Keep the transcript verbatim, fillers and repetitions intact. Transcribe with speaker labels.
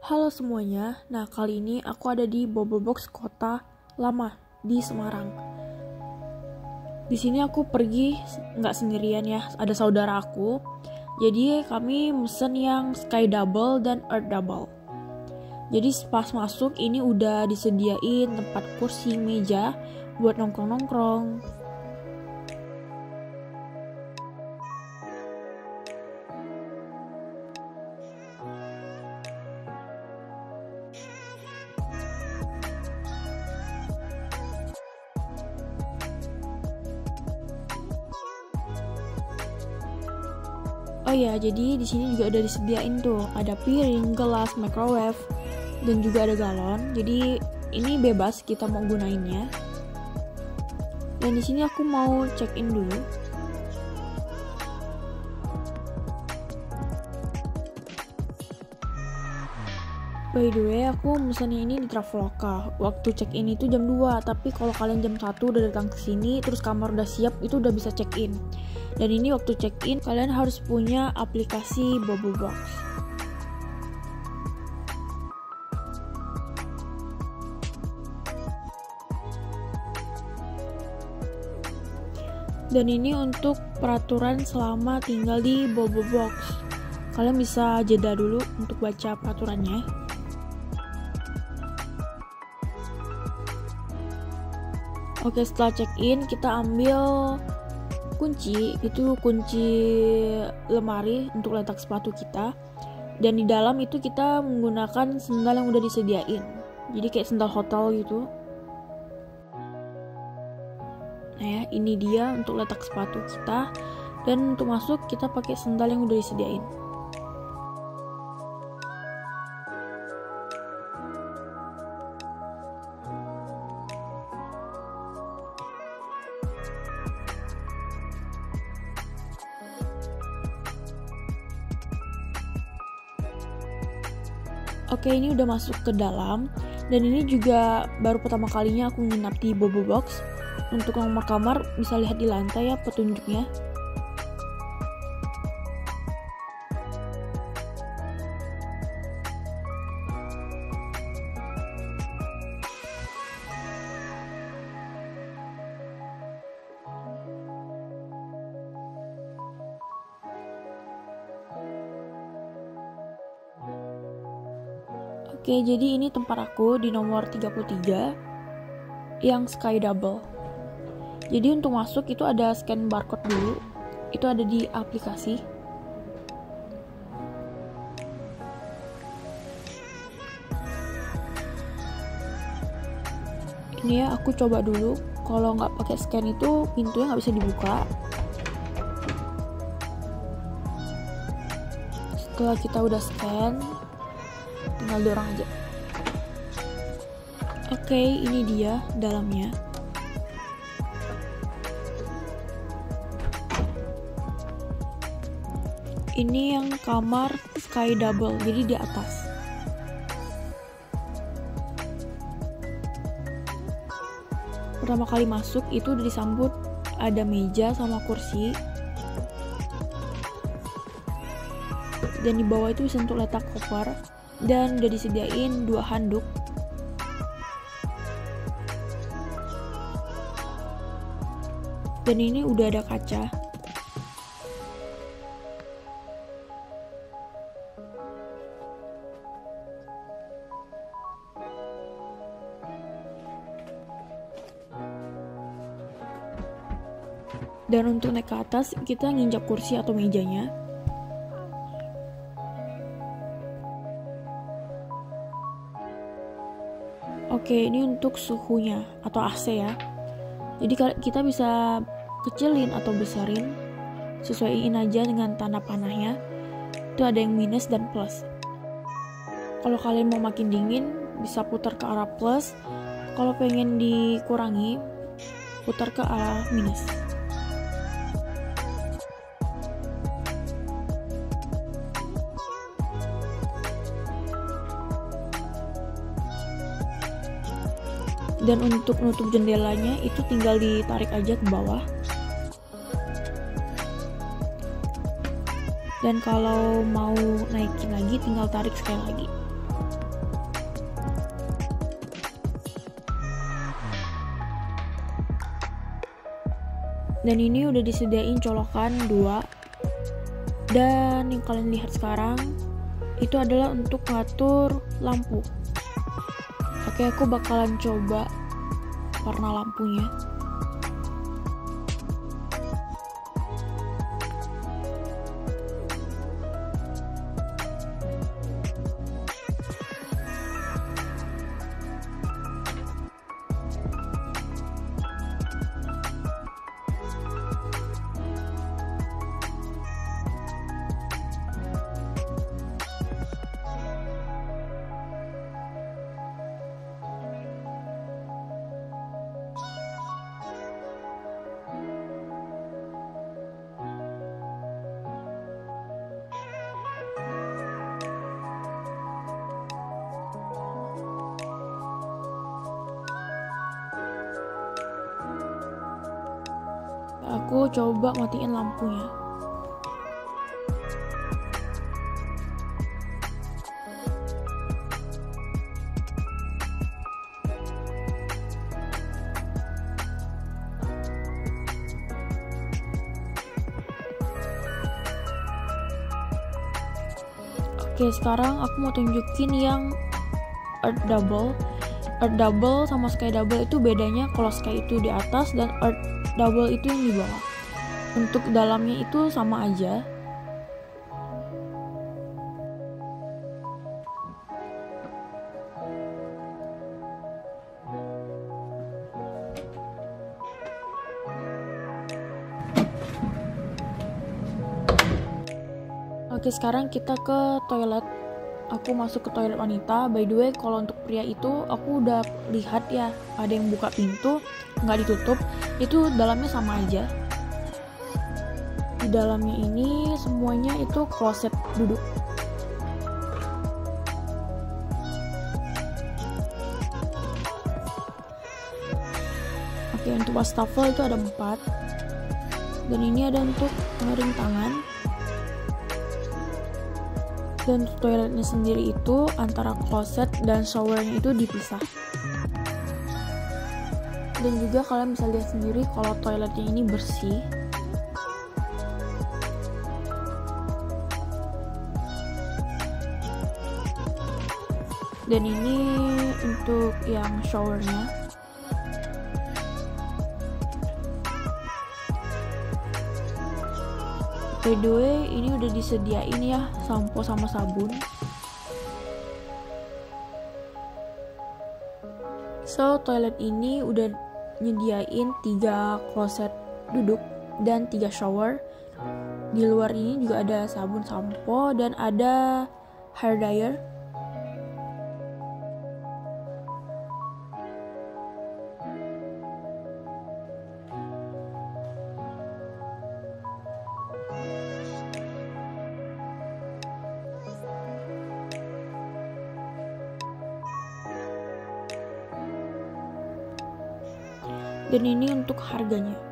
Speaker 1: Halo semuanya, nah kali ini aku ada di Bubble Box Kota Lama di Semarang. Di sini aku pergi nggak sendirian ya, ada saudara aku. Jadi kami mesen yang Sky Double dan Earth Double. Jadi pas masuk ini udah disediain tempat kursi, meja buat nongkrong-nongkrong. Oh ya, jadi di sini juga udah disediain tuh, ada piring, gelas, microwave, dan juga ada galon. Jadi ini bebas kita mau gunainnya. Dan di sini aku mau check in dulu. By the way, aku mesennya ini di Traveloka. Waktu check in itu jam dua, tapi kalau kalian jam satu udah datang ke sini, terus kamar udah siap, itu udah bisa check in. Dan ini waktu check in, kalian harus punya aplikasi Bubble Box. Dan ini untuk peraturan selama tinggal di Bubble Box. Kalian bisa jeda dulu untuk baca peraturannya. Oke, setelah check in kita ambil kunci, itu kunci lemari untuk letak sepatu kita. Dan di dalam itu kita menggunakan sendal yang udah disediain. Jadi kayak sendal hotel gitu. Nah ya, ini dia untuk letak sepatu kita. Dan untuk masuk kita pakai sendal yang udah disediain. Oke, ini udah masuk ke dalam, dan ini juga baru pertama kalinya aku nginap di Bubble Box. Untuk nomor kamar bisa lihat di lantai ya petunjuknya. Oke, jadi ini tempat aku di nomor tiga puluh tiga yang Sky Double. Jadi untuk masuk itu ada scan barcode dulu. Itu ada di aplikasi. Ini ya, aku coba dulu. Kalau nggak pakai scan itu pintunya nggak bisa dibuka. Setelah kita udah scan, tinggal dorong aja. Oke, ini dia dalamnya. Ini yang kamar Sky Double, jadi di atas. Pertama kali masuk itu udah disambut ada meja sama kursi. Dan di bawah itu bisa untuk letak koper. Dan udah disediain dua handuk. Dan ini udah ada kaca. Dan untuk naik ke atas kita nginjak kursi atau mejanya. Oke, ini untuk suhunya atau A C ya. Jadi kita bisa kecilin atau besarin, sesuaiin aja dengan tanda panahnya. Itu ada yang minus dan plus. Kalau kalian mau makin dingin, bisa putar ke arah plus. Kalau pengen dikurangi, putar ke arah minus. Dan untuk nutup jendelanya itu tinggal ditarik aja ke bawah. Dan kalau mau naikin lagi tinggal tarik sekali lagi. Dan ini udah disediain colokan dua. Dan yang kalian lihat sekarang itu adalah untuk ngatur lampu. Oke, aku bakalan coba warna lampunya. Aku coba matiin lampunya. Oke, sekarang aku mau tunjukin yang Earth Double. Earth Double sama Sky Double itu bedanya kalau Sky itu di atas dan Earth Double itu yang di bawah. Untuk dalamnya itu sama aja. Oke, sekarang kita ke toilet. Aku masuk ke toilet wanita. By the way, kalau untuk pria itu aku udah lihat ya, ada yang buka pintu nggak ditutup, itu dalamnya sama aja. Di dalamnya ini semuanya itu kloset duduk. Oke, untuk wastafel itu ada empat, dan ini ada untuk pengering tangan. Dan toiletnya sendiri itu antara kloset dan showernya itu dipisah. Dan juga kalian bisa lihat sendiri kalau toiletnya ini bersih. Dan ini untuk yang showernya. By the way, ini udah disediain ya sampo sama sabun. So, toilet ini udah nyediain tiga kloset duduk dan tiga shower. Di luar ini juga ada sabun sampo dan ada hair dryer. Dan ini untuk harganya.